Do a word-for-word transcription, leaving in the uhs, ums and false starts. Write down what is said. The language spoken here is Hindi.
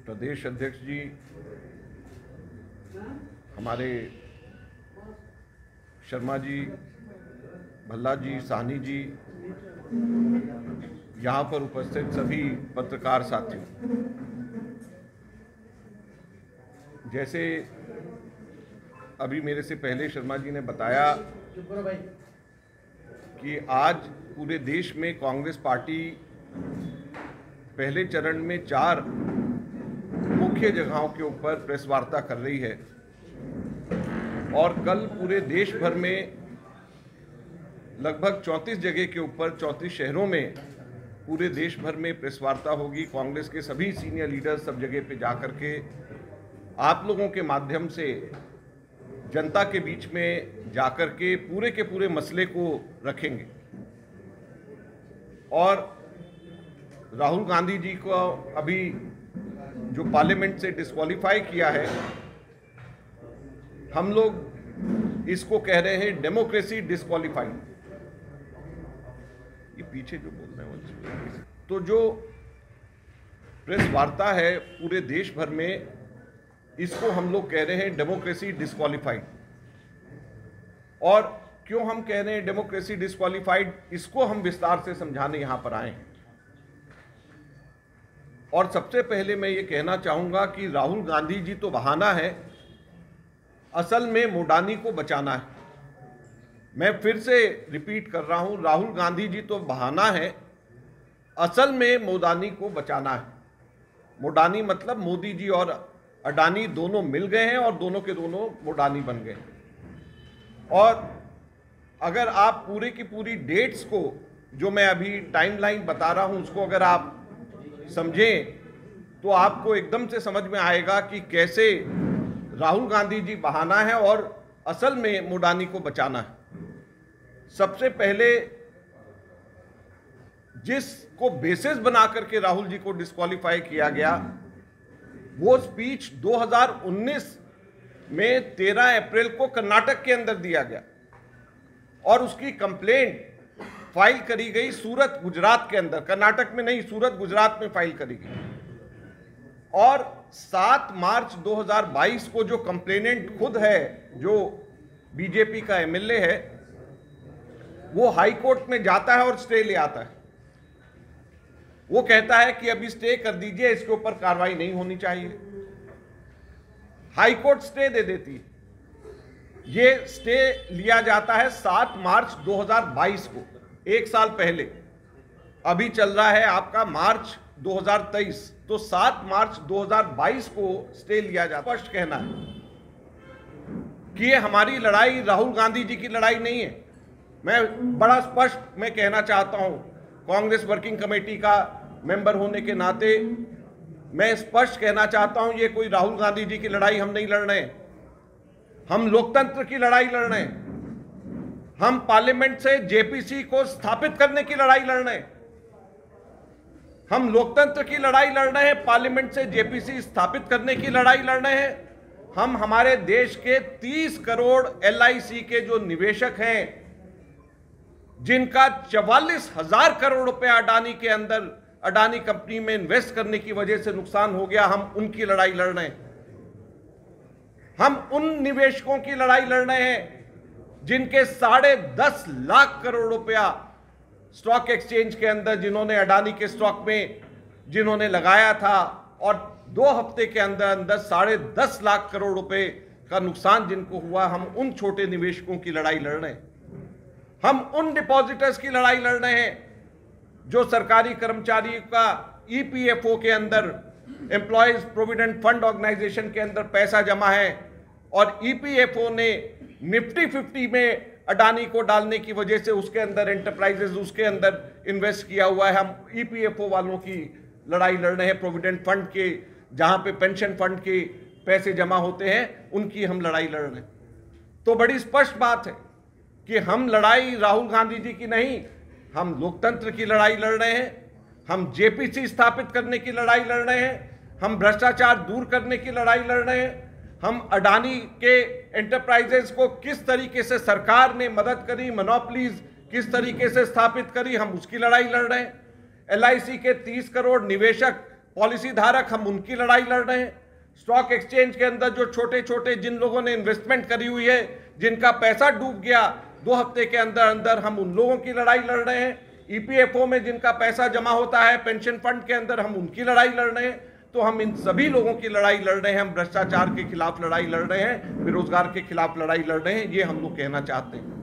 प्रदेश अध्यक्ष जी, हमारे शर्मा जी, भल्ला जी, साहनी जी, यहाँ पर उपस्थित सभी पत्रकार साथियों, जैसे अभी मेरे से पहले शर्मा जी ने बताया कि आज पूरे देश में कांग्रेस पार्टी पहले चरण में चार मुख्य जगहों के ऊपर प्रेस वार्ता कर रही है और कल पूरे देश भर में लगभग चौंतीस जगह के ऊपर चौंतीस शहरों में पूरे देश भर में प्रेस वार्ता होगी। कांग्रेस के सभी सीनियर लीडर्स सब जगह पे जाकर के आप लोगों के माध्यम से जनता के बीच में जाकर के पूरे के पूरे मसले को रखेंगे। और राहुल गांधी जी को अभी जो पार्लियामेंट से डिस्क्वालीफाई किया है, हम लोग इसको कह रहे हैं डेमोक्रेसी डिस्क्वालीफाइड। ये पीछे जो बोल रहे हैं, तो जो प्रेस वार्ता है पूरे देश भर में, इसको हम लोग कह रहे हैं डेमोक्रेसी डिस्क्वालीफाइड। और क्यों हम कह रहे हैं डेमोक्रेसी डिस्क्वालीफाइड, इसको हम विस्तार से समझाने यहां पर आए हैं। और सबसे पहले मैं ये कहना चाहूंगा कि राहुल गांधी जी तो बहाना है, असल में मोडानी को बचाना है। मैं फिर से रिपीट कर रहा हूं, राहुल गांधी जी तो बहाना है, असल में मोडानी को बचाना है। मोडानी मतलब मोदी जी और अडानी दोनों मिल गए हैं और दोनों के दोनों मोडानी बन गए। और अगर आप पूरे की पूरी डेट्स को, जो मैं अभी टाइमलाइन बता रहा हूं, उसको अगर आप समझें तो आपको एकदम से समझ में आएगा कि कैसे राहुल गांधी जी बहाना है और असल में मोडानी को बचाना है। सबसे पहले जिसको बेसिस बना करके राहुल जी को डिस्क्वालीफाई किया गया, वो स्पीच दो हज़ार उन्नीस में तेरह अप्रैल को कर्नाटक के अंदर दिया गया और उसकी कंप्लेंट फाइल करी गई सूरत गुजरात के अंदर, कर्नाटक में नहीं, सूरत गुजरात में फाइल करी गई। और सात मार्च दो हज़ार बाईस को जो कंप्लेनेंट खुद है, जो बीजेपी का एमएलए है, वो हाई कोर्ट में जाता है और स्टे ले आता है। वो कहता है कि अभी स्टे कर दीजिए, इसके ऊपर कार्रवाई नहीं होनी चाहिए। हाई कोर्ट स्टे दे देती है। ये स्टे लिया जाता है सात मार्च दो हज़ार बाईस को, एक साल पहले। अभी चल रहा है आपका मार्च दो हज़ार तेईस, तो सात मार्च दो हज़ार बाईस को स्टे लिया जाता है। स्पष्ट कहना है कि ये हमारी लड़ाई राहुल गांधी जी की लड़ाई नहीं है। मैं बड़ा स्पष्ट मैं कहना चाहता हूं, कांग्रेस वर्किंग कमेटी का मेंबर होने के नाते मैं स्पष्ट कहना चाहता हूं, ये कोई राहुल गांधी जी की लड़ाई हम नहीं लड़ रहे हैं। हम लोकतंत्र की लड़ाई लड़ रहे हैं। हम पार्लियामेंट से जेपीसी को स्थापित करने की लड़ाई लड़ रहे हैं। हम लोकतंत्र की लड़ाई लड़ रहे हैं, पार्लियामेंट से जेपीसी स्थापित करने की लड़ाई लड़ रहे हैं। हम हमारे देश के तीस करोड़ एलआईसी के जो निवेशक हैं, जिनका चवालीस हजार करोड़ रुपया अडानी के अंदर, अडानी कंपनी में इन्वेस्ट करने की वजह से नुकसान हो गया, हम उनकी लड़ाई लड़ रहे हैं। हम उन निवेशकों की लड़ाई लड़ रहे हैं जिनके साढ़े दस लाख करोड़ रुपया स्टॉक एक्सचेंज के अंदर, जिन्होंने अडानी के स्टॉक में जिन्होंने लगाया था, और दो हफ्ते के अंदर अंदर साढ़े दस लाख करोड़ रुपए का नुकसान जिनको हुआ, हम उन छोटे निवेशकों की लड़ाई लड़ रहे हैं। हम उन डिपॉजिटर्स की लड़ाई लड़ रहे हैं जो सरकारी कर्मचारियों का ईपीएफओ के अंदर, एम्प्लॉयज प्रोविडेंट फंड ऑर्गेनाइजेशन के अंदर पैसा जमा है और ईपीएफओ ने निफ्टी फिफ्टी में अडानी को डालने की वजह से उसके अंदर एंटरप्राइजेस, उसके अंदर इन्वेस्ट किया हुआ है। हम ईपीएफओ वालों की लड़ाई लड़ रहे हैं, प्रोविडेंट फंड के, जहां पे पेंशन फंड के पैसे जमा होते हैं, उनकी हम लड़ाई लड़ रहे हैं। तो बड़ी स्पष्ट बात है कि हम लड़ाई राहुल गांधी जी की नहीं, हम लोकतंत्र की लड़ाई लड़ रहे हैं। हम जेपीसी स्थापित करने की लड़ाई लड़ रहे हैं। हम भ्रष्टाचार दूर करने की लड़ाई लड़ रहे हैं। हम अडानी के एंटरप्राइजेस को किस तरीके से सरकार ने मदद करी, मोनोपोलीज किस तरीके से स्थापित करी, हम उसकी लड़ाई लड़ रहे हैं। एलआईसी के तीस करोड़ निवेशक पॉलिसी धारक हम उनकी लड़ाई लड़ रहे हैं। स्टॉक एक्सचेंज के अंदर जो छोटे छोटे जिन लोगों ने इन्वेस्टमेंट करी हुई है, जिनका पैसा डूब गया, दो हफ्ते के अंदर अंदर हम उन लोगों की लड़ाई लड़ रहे हैं। ईपीएफओ में जिनका पैसा जमा होता है पेंशन फंड के अंदर, हम उनकी लड़ाई लड़ रहे हैं। तो हम इन सभी लोगों की लड़ाई लड़ रहे हैं। हम भ्रष्टाचार के खिलाफ लड़ाई लड़ रहे हैं, बेरोजगार के खिलाफ लड़ाई लड़ रहे हैं, ये हम लोग कहना चाहते हैं।